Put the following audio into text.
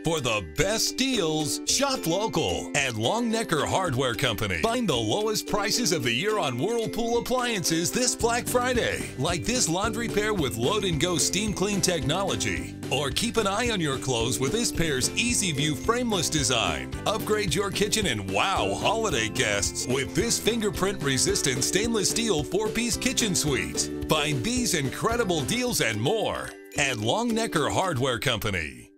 For the best deals, shop local at Longenecker Hardware Company. Find the lowest prices of the year on Whirlpool appliances this Black Friday, like this laundry pair with Load and Go steam clean technology. Or keep an eye on your clothes with this pair's Easy View frameless design. Upgrade your kitchen and wow holiday guests with this fingerprint-resistant stainless steel 4-piece kitchen suite. Find these incredible deals and more at Longenecker Hardware Company.